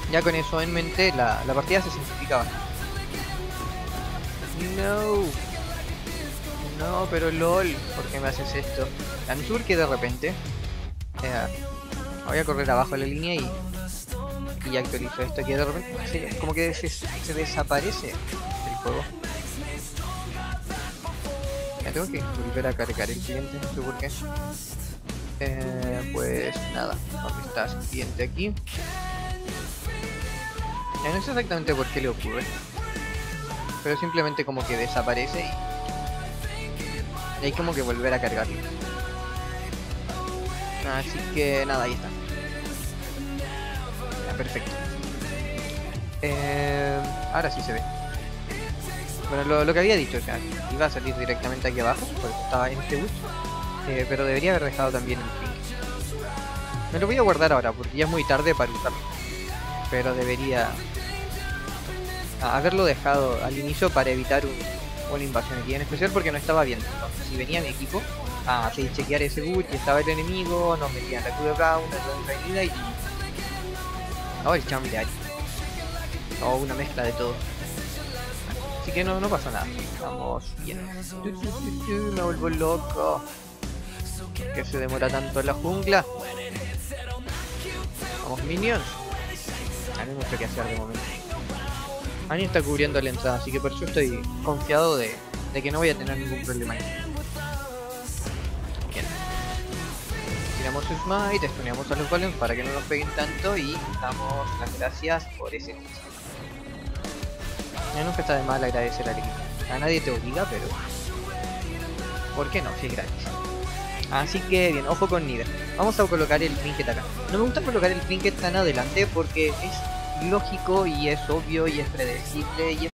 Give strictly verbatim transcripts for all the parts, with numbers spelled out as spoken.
Ya con eso en mente, la, la partida se simplifica bastante. No, no, pero LOL, ¿por qué me haces esto? A no ser que de repente, eh, voy a correr abajo de la línea y, y actualizo esto, que de repente se- como que se, se desaparece el juego. Ya tengo que volver a cargar el cliente, no sé por qué. Eh, pues nada, ¿dónde está ese cliente aquí? Ya no sé exactamente por qué le ocurre, pero simplemente como que desaparece y, y hay como que volver a cargarlo. Así que nada, ahí está. Ya, perfecto. Eh, ahora sí se ve. Bueno, lo, lo que había dicho, o sea, iba a salir directamente aquí abajo, porque estaba en este bus, eh, pero debería haber dejado también el ping. Me lo voy a guardar ahora, porque ya es muy tarde para usarlo, pero debería a- haberlo dejado al inicio para evitar un- una invasión aquí, en especial porque no estaba viendo. Entonces, si venía mi equipo a hacer chequear ese bus y estaba el enemigo, nos metían la Q de Brown, la Q de Avenida y... o el Charm de Ari, o una mezcla de todo. Así que no, no pasa nada, estamos bien. Tu, tu, tu, tu, me vuelvo loco. ¿Por qué se demora tanto en la jungla? Vamos, minions. Ah, no hay mucho que hacer de momento. Annie está cubriendo la entrada, así que por eso estoy confiado de, de que no voy a tener ningún problema ahí. Bien, tiramos Smite, stuneamos a los golems para que no nos peguen tanto y damos las gracias por ese hit. Ya nunca está de mal agradecer al equipo. A nadie te obliga, pero ¿por qué no? Si es gratis. Así que bien, ojo con Nida. Vamos a colocar el trinket acá. No me gusta colocar el trinket tan adelante porque es lógico y es obvio y es predecible y es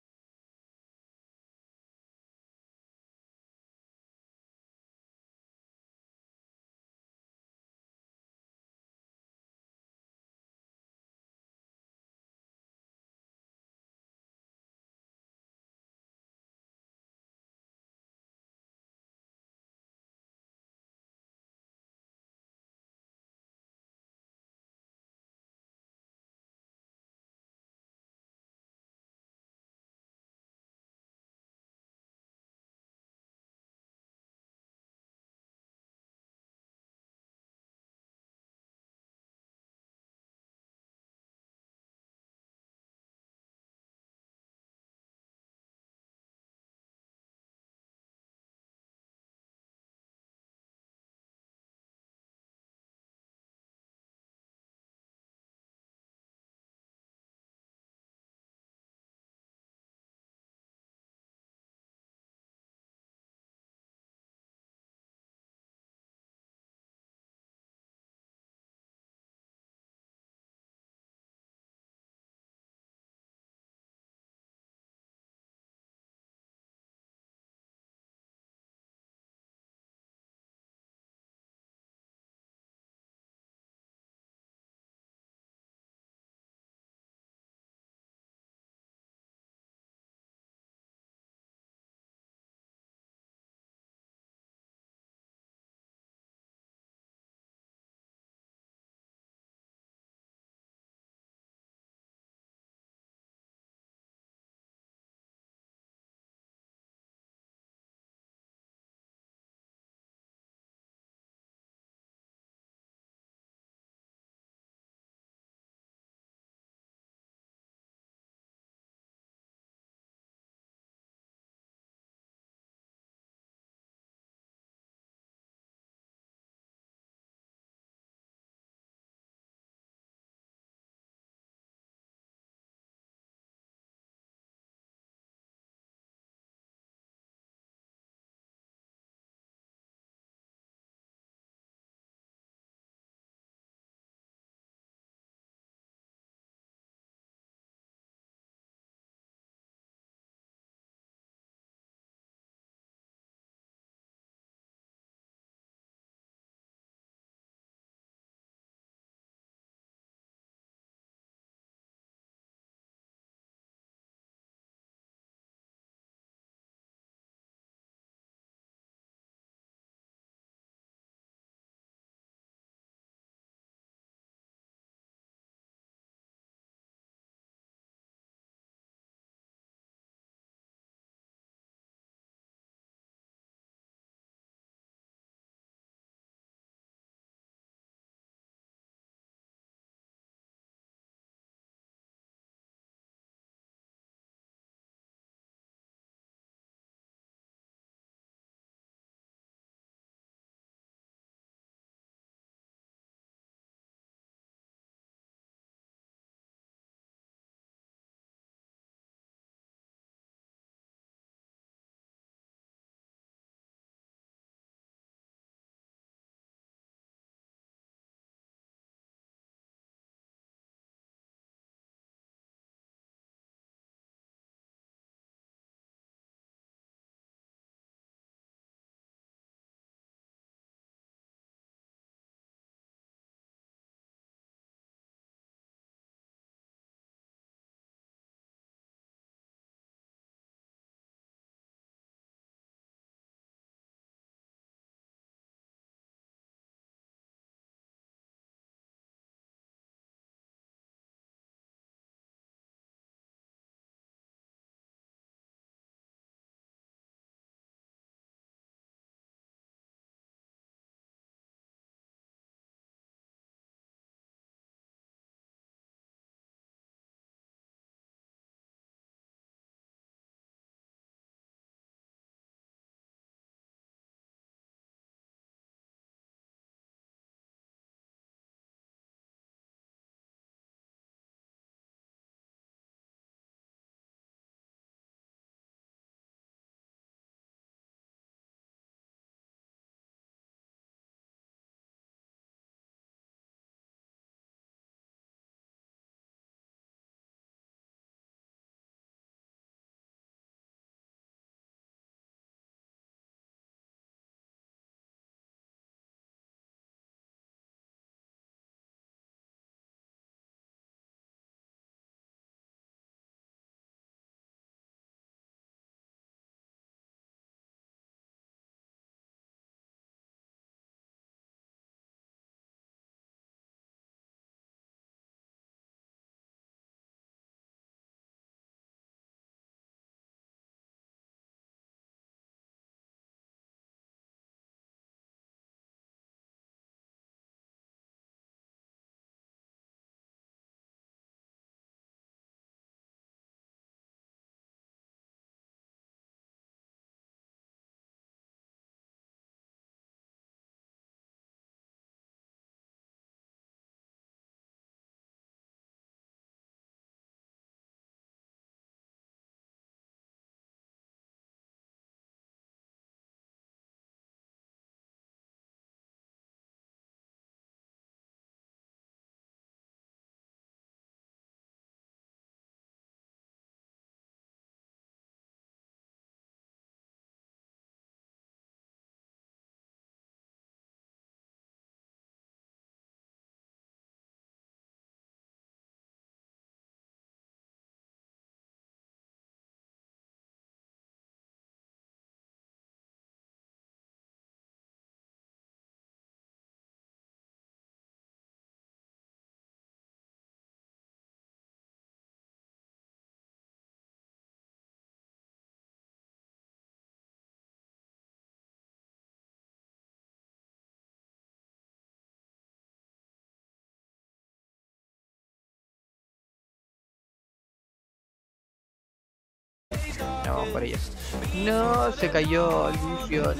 Ya vamos por ella. No, se cayó Lucio.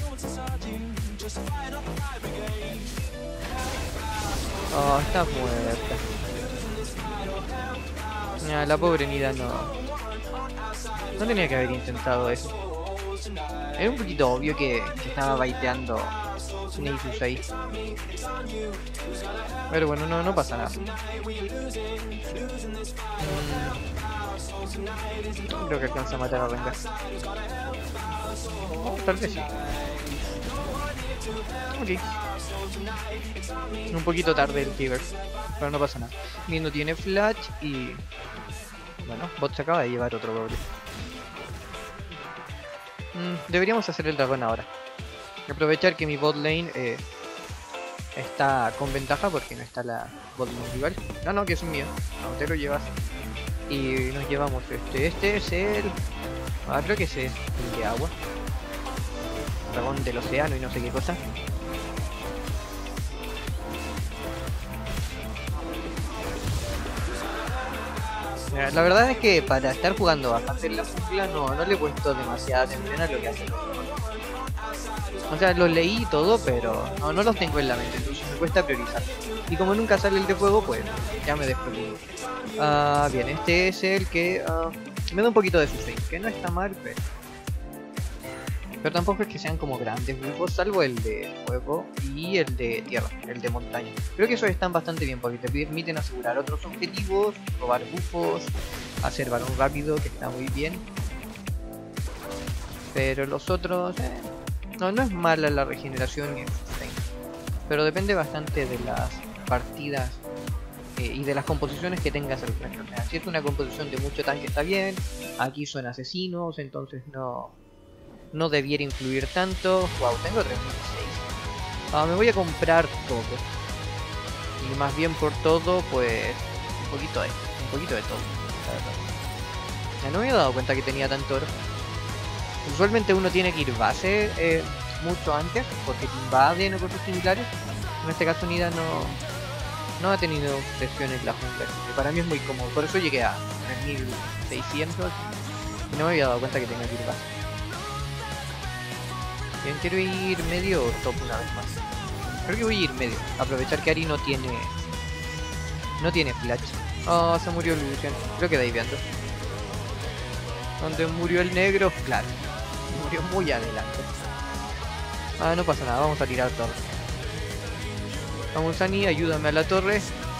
Oh, está muerta. Ya, la pobre Nida no. No tenía que haber intentado eso. Era un poquito obvio que, que estaba baiteando Nexus ahí. Pero bueno, no, no pasa nada. No creo que alcance a matar a Rengar. Oh, tal vez sí. Ok. Un poquito tarde el Tiber, pero no pasa nada. Ni no tiene flash y... Bueno, bot se acaba de llevar otro doble. Mm, deberíamos hacer el dragón ahora. Aprovechar que mi bot lane eh, está con ventaja porque no está la bot lane rival. No, no, que es mío. No, te lo llevas. Y nos llevamos este. Este es el... Ah, creo que ese es el de agua. Dragón del océano y no sé qué cosa. La verdad es que para estar jugando bastante en la jungla no, no le he puesto demasiada atención a lo que hace. O sea, los leí y todo, pero no, no los tengo en la mente, entonces me cuesta priorizar. Y como nunca sale el de fuego, pues ya me despreocupo. Ah, bien, este es el que uh, me da un poquito de sustain, que no está mal, pero... Pero tampoco es que sean como grandes bufos, salvo el de fuego y el de tierra, el de montaña. Creo que esos están bastante bien porque te permiten asegurar otros objetivos, robar bufos, hacer balón rápido, que está muy bien. Pero los otros... Eh, no, no es mala la regeneración ni el sustain. Pero depende bastante de las partidas eh, y de las composiciones que tengas al frente. O sea, si es una composición de mucho tanque está bien, aquí son asesinos, entonces no... No debiera influir tanto. Wow, tengo tres mil seis. Ah, me voy a comprar todo. Y más bien por todo, pues... Un poquito de... Un poquito de todo. La verdad. Ya no me había dado cuenta que tenía tanto oro. Usualmente uno tiene que ir base eh, mucho antes, porque te invaden o cosas similares. En este caso Nida no... No ha tenido presión en la jungla. Que para mí es muy cómodo. Por eso llegué a tres mil seiscientos. Y no me había dado cuenta que tenía que ir base. Bien, quiero ir medio o top una vez más. Creo que voy a ir medio. Aprovechar que Ahri no tiene... No tiene flash. Oh, se murió Lucian. Creo que diveando. ¿Dónde murió el negro? Claro. Murió muy adelante. Ah, no pasa nada. Vamos a tirar torre. Vamos, Ani, ayúdame a la torre.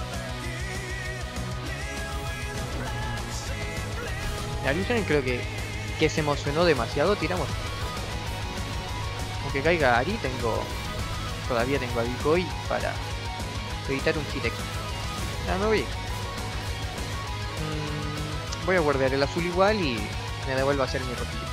La Lucian creo que, que se emocionó demasiado. Tiramos. Que caiga Ahri, tengo... Todavía tengo a Decoy para evitar un hit extra. Ah, me voy. Mm, voy a guardar el azul igual y me devuelvo a hacer mi rojillo.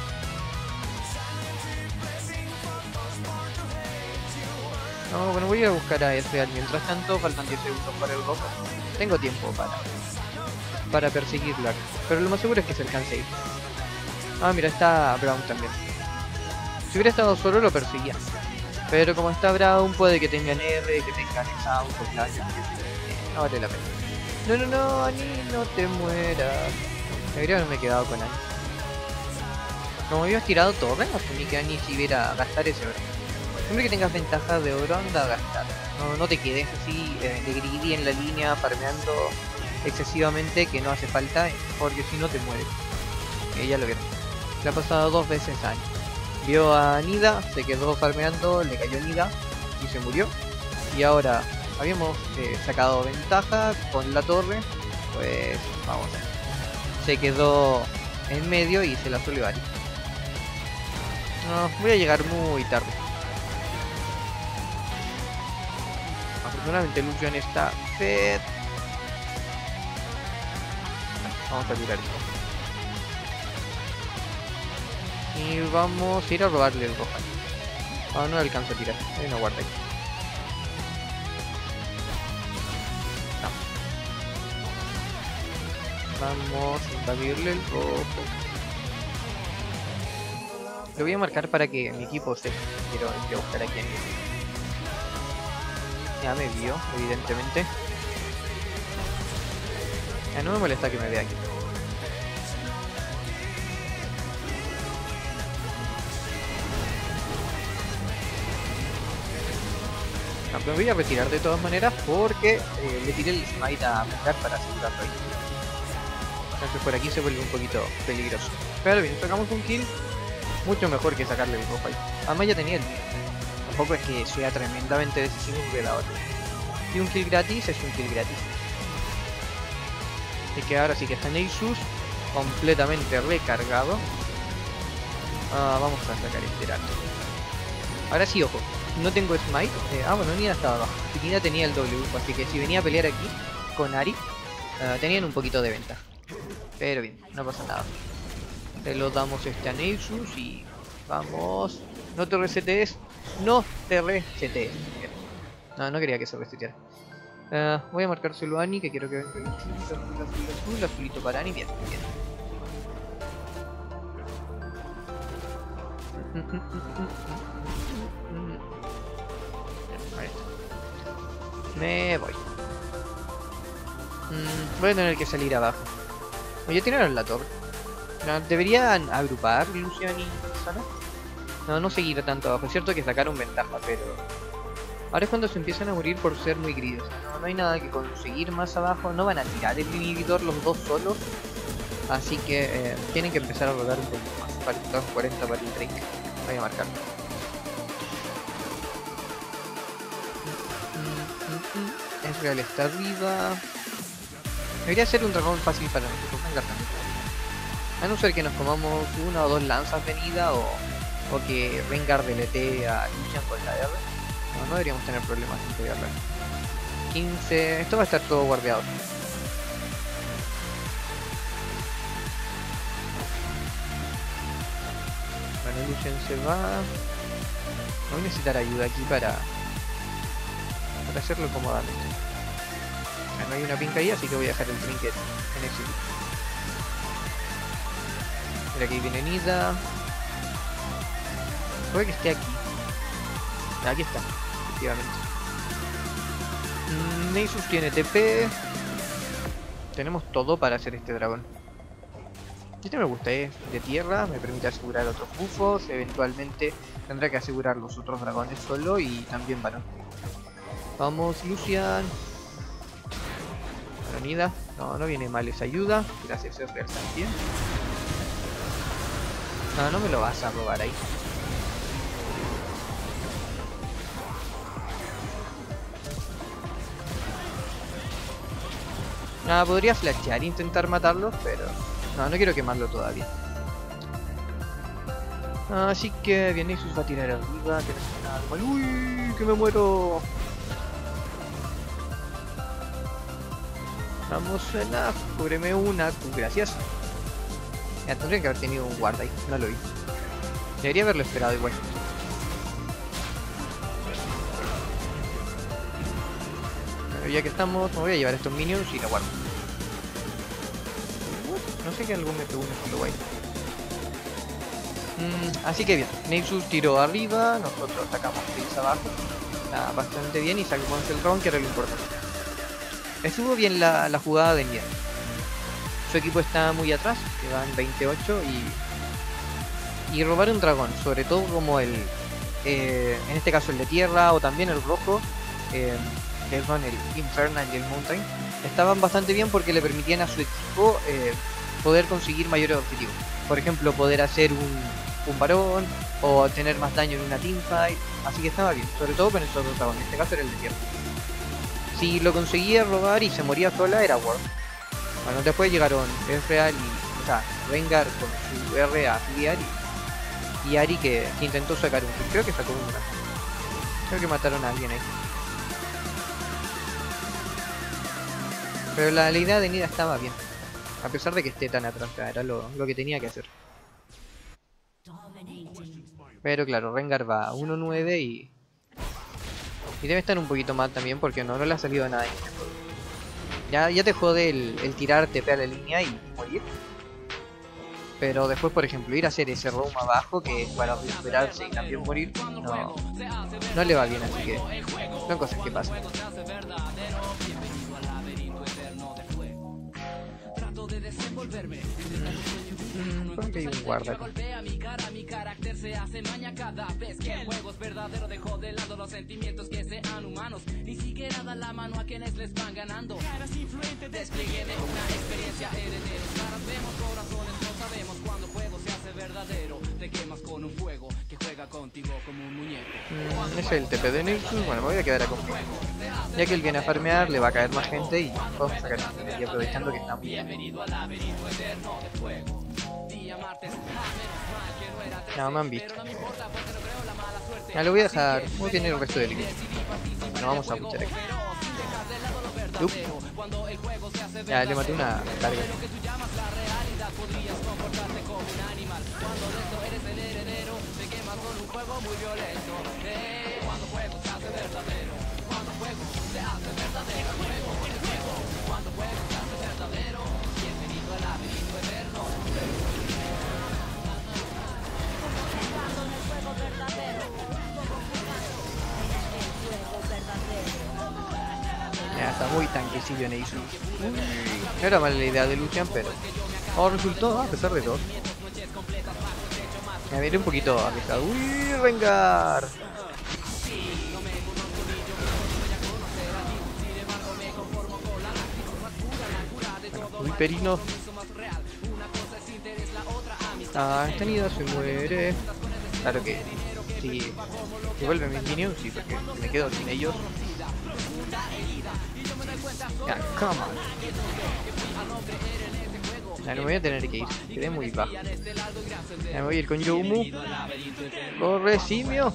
No, bueno, voy a buscar a Ezreal. Mientras tanto, faltan diez segundos para el rojo. Tengo tiempo para... Para perseguirla. Pero lo más seguro es que se alcance a ir. Ah, mira, está Braum también. Si hubiera estado solo lo perseguía. Pero como está Braum puede que tengan R, que tengan exhaust, flash, no vale la pena. No, no, no, Ani, no te mueras. Debería haberme quedado con Ani. Como habías tirado torre, asumí que Ani si iba a gastar ese oro. Siempre que tengas ventaja de oro, anda a gastar. No, no te quedes así eh, de greedy en la línea, farmeando excesivamente, que no hace falta, porque si no te mueres. Eh, ya lo vieron. Le ha pasado dos veces a Ani. Vio a Nida, se quedó farmeando, le cayó Nida y se murió. Y ahora habíamos eh, sacado ventaja con la torre, pues vamos a ver. Se quedó en medio y se la solió Ahri. No, voy a llegar muy tarde. Afortunadamente Lucian está fed. Vamos a tirar esto. Y vamos a ir a robarle el Gohan. Ah, no alcanzo a tirar. Hay una guarda ahí. No. Vamos a invadirle el rojo. Lo voy a marcar para que mi equipo sepa. Quiero, quiero buscar a quién. Ya me vio, evidentemente. Ya no me molesta que me vea aquí. me voy a retirar de todas maneras porque eh, le tiré el smite a Rengar para asegurarlo ahí. Entonces por aquí se vuelve un poquito peligroso. Pero bien, sacamos un kill. Mucho mejor que sacarle el rojo ahí. Además ya tenía el mío. Tampoco es que sea tremendamente decisivo un predador. Y un kill gratis es un kill gratis. Así que ahora sí que está Nexus completamente recargado. Ah, vamos a sacar este arco. Ahora sí, ojo. No tengo smite. Eh, ah, bueno, Nida estaba abajo. Y Nida tenía el W. Así que si venía a pelear aquí con Ahri, uh, tenían un poquito de ventaja. Pero bien, no pasa nada. Se lo damos este a Nexus y vamos. No te resetees. No te resetees. No, no quería que se reseteara. Uh, voy a marcárselo a Annie, que quiero que venga el azul, azul, azul, azul, azulito para Annie. Bien, bien. Ahí está. Me voy. Mm, voy a tener que salir abajo. Ya tiraron la torre. No, deberían agrupar Lucian y Sana. No, no seguir tanto abajo. Es cierto que sacaron ventaja, pero ahora es cuando se empiezan a morir por ser muy grises. No, no hay nada que conseguir más abajo. No van a tirar el inhibidor los dos solos. Así que eh, tienen que empezar a rodar un poquito más. Faltan cuarenta para el drink. Voy a marcarlo. Ezreal está arriba. Debería ser un dragón fácil para nosotros. Venga, a no ser que nos comamos una o dos lanzas venida o, o que Rengar delete a Lucian con la R. No, no deberíamos tener problemas en pegarle. quince. Esto va a estar todo guardeado. Bueno, Lucian se va. Voy a necesitar ayuda aquí para, para hacerlo cómodamente. No hay una pinca ahí, así que voy a dejar el trinket en ese lugar. Mira, aquí viene Nida. Puede que esté aquí. Aquí está, efectivamente. Mm, Nexus tiene T P. Tenemos todo para hacer este dragón. Este me gusta, es de tierra, me permite asegurar otros buffos. Eventualmente tendrá que asegurar los otros dragones solo y también varón. Vamos, Lucian. Nida, no, no viene mal esa ayuda. Gracias, Ezreal también. No, no me lo vas a robar ahí. Nada, podría flashear e intentar matarlo, pero no, no quiero quemarlo todavía. Así que bien, Nexus va a tirar arriba. Uy, que me muero. Vamos a la... Cúbreme una. Gracias. Ya tendría que haber tenido un guarda ahí. No lo vi. Debería haberlo esperado igual. Pero ya que estamos, me voy a llevar estos minions y la guardo. No sé que algún me pegó un solo guay. Mm, así que bien. Nexus tiró arriba. Nosotros sacamos kills abajo. Está bastante bien y sacamos el round, que era lo importante. Estuvo bien la, la jugada de Nida. Su equipo está muy atrás, que van veintiocho y... Y robar un dragón, sobre todo como el... Eh, en este caso el de tierra o también el rojo, eh, que son el Infernal y el Mountain, estaban bastante bien porque le permitían a su equipo eh, poder conseguir mayores objetivos. Por ejemplo, poder hacer un, un varón o tener más daño en una teamfight. Así que estaba bien, sobre todo con esos dos dragones. En este caso era el de tierra. Si lo conseguía robar y se moría sola, era Ward. Bueno, después llegaron Ezreal y... O sea, Rengar con su R a afiliar y... Y Ahri que, que intentó sacar un kill. Creo que sacó una. Creo que mataron a alguien ahí. Pero la, la idea de Nida estaba bien. A pesar de que esté tan atrás, era lo, lo que tenía que hacer. Pero claro, Rengar va a uno nueve y... Y debe estar un poquito mal también porque no, no le ha salido nada. Ya, ya te jode el, el tirar T P a la línea y morir. Pero después, por ejemplo, ir a hacer ese roam abajo, que es para recuperarse y también morir, no, no le va bien, así que son cosas que pasan. Mm, ¿por qué hay un guarda acá? Mm, ese es el T P de Nexus. Bueno, me voy a quedar acá un poco. Ya que él viene a farmear, le va a caer más gente y podemos sacar el y aprovechando que está muy bien. No, me han visto. Ya lo voy a dejar. Voy a tener el resto del equipo. Bueno, vamos a puchar aquí. Up. Ya, le maté una carga. Ya está muy tanquecillo en Ace. No era mala la idea de Lucian, pero oh, resultó a pesar de todo. Me viene un poquito arriesgado. Uy, Rengar. Uy, Perino. Ah, esta Nida se muere. Claro que si, si vuelven mis minions, sí, porque me quedo sin ellos. Ya, come on. Ya, no me voy a tener que ir, quedé muy bajo. Ya me voy a ir con Youmu. Corre, simio.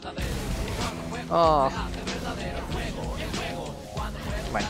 Oh. Bueno.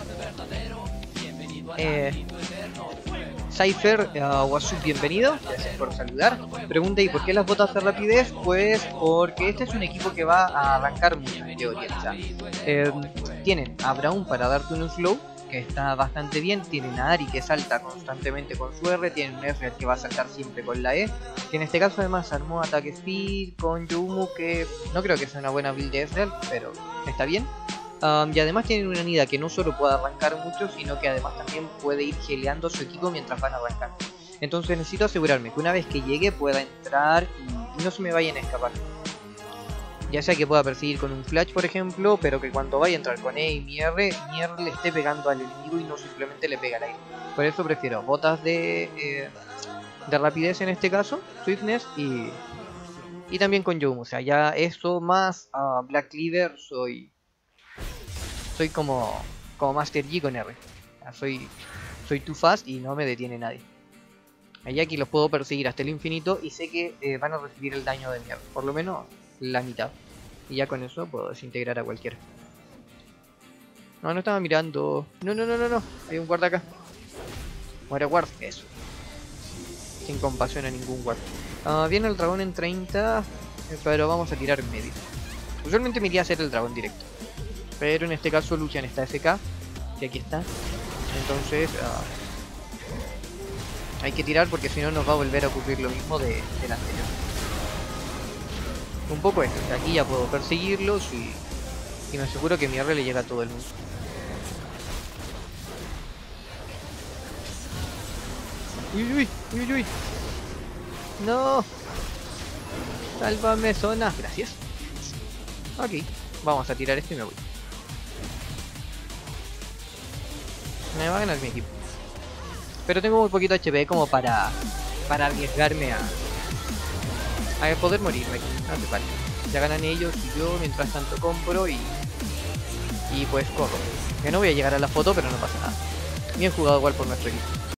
Eh, Cypher, uh, Wasup, bienvenido, gracias por saludar. Pregunta, ¿y por qué las botas de rapidez? Pues porque este es un equipo que va a arrancar mucho en teoría. O sea, eh, tienen a Braum para darte un slow, que está bastante bien. Tienen a Ari que salta constantemente con su R. Tienen un Ezreal que va a saltar siempre con la E, que en este caso además armó ataque speed con Youmu, que no creo que sea una buena build de Ezreal, pero está bien. Um, y además tienen una Nida que no solo puede arrancar mucho, sino que además también puede ir geleando su equipo mientras van a arrancar. Entonces necesito asegurarme que una vez que llegue pueda entrar y no se me vayan a escapar. Ya sea que pueda perseguir con un flash, por ejemplo, pero que cuando vaya a entrar con E y mi R, mi R le esté pegando al enemigo y no simplemente le pega al aire. Por eso prefiero botas de, eh, de rapidez en este caso, Swiftness y, y también con Youmu. O sea, ya eso más a uh, Black Cleaver soy... Soy como, como Master Yi con R. Soy, soy too fast y no me detiene nadie. Allá aquí los puedo perseguir hasta el infinito y sé que eh, van a recibir el daño de mierda. Por lo menos la mitad. Y ya con eso puedo desintegrar a cualquiera. No, no estaba mirando. No, no, no, no, no. Hay un guarda acá. Muere guard. Eso. Sin compasión a ningún guard. Uh, viene el dragón en treinta. Pero vamos a tirar en medio. Usualmente me iría a hacer el dragón directo. Pero en este caso Lucian está F K. Y aquí está. Entonces uh, hay que tirar porque si no nos va a volver a ocurrir lo mismo de, del anterior. Un poco esto. O sea, aquí ya puedo perseguirlos y, y me aseguro que mi R le llega a todo el mundo. Uy, uy, uy, uy. No. Sálvame, zona. Gracias. Ok. Vamos a tirar esto y me voy. Me va a ganar mi equipo. Pero tengo muy poquito H P como para para arriesgarme a a poder morirme aquí. No hace falta. Ya ganan ellos y yo mientras tanto compro y y pues corro. Que no voy a llegar a la foto, pero no pasa nada. Bien jugado igual por nuestro equipo.